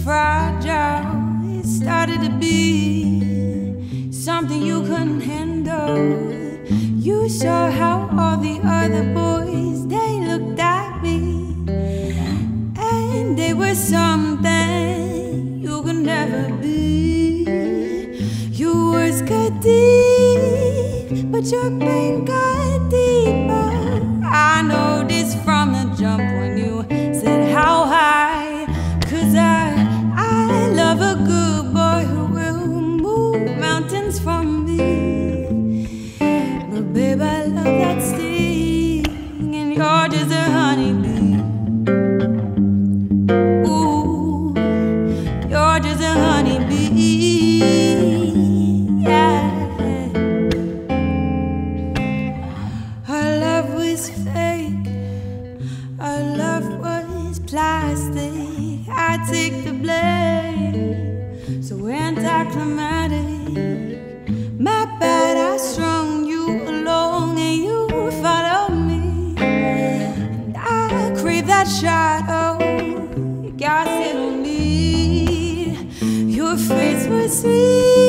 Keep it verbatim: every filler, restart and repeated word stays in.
fragile. It started to be something you couldn't handle. You saw how all the other boys, they looked at me, and they were something you could never be. You was good deep, but your pain got deeper. I know this from the jump when you said how high, 'cause I, I love a good boy who will move mountains for me. But babe, I love that sting, and you're just a honeybee. Ooh, you're just a honeybee. Yeah. Our love was fake, our love was plastic. I take the blame, so anticlimactic. My bad, I strung you along and you followed me. And I crave that shadow, you got it on me. Your face was sweet.